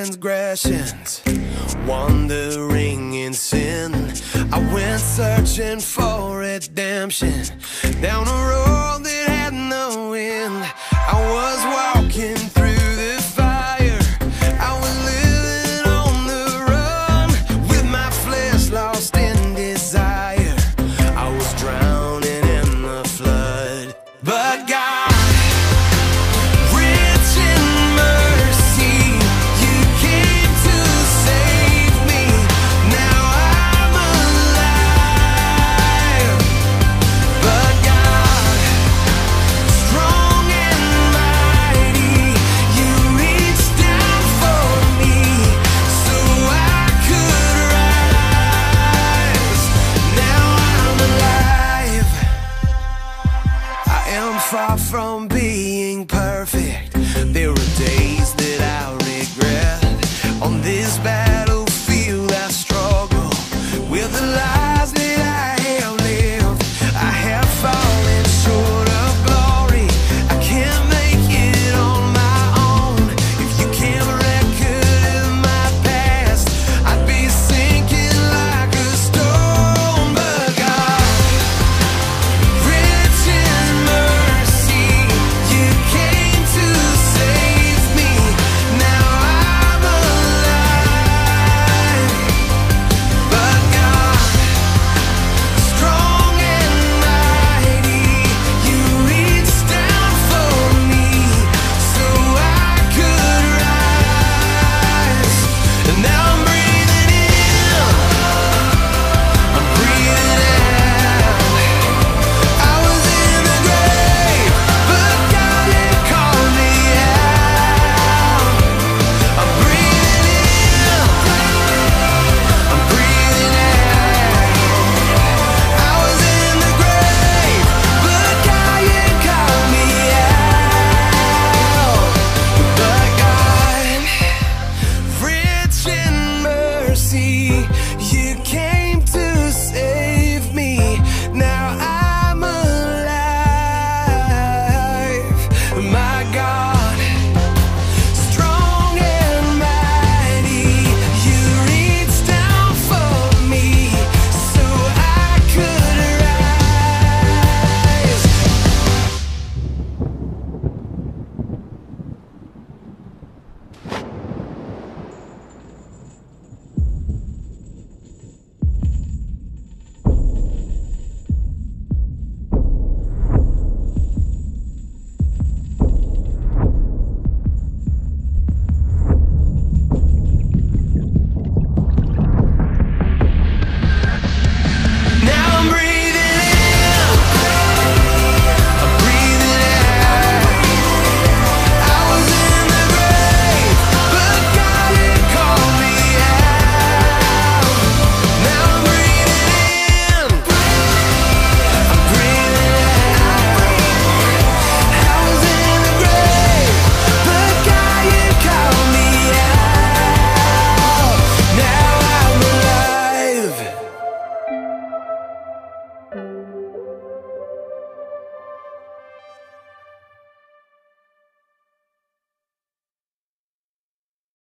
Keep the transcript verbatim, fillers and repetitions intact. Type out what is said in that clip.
transgressions, wandering in sin. I went searching for redemption down a road that had no end. I was walking through the fire, I was living on the run, with my flesh lost in desire. I was drowning in the flood, but God, far from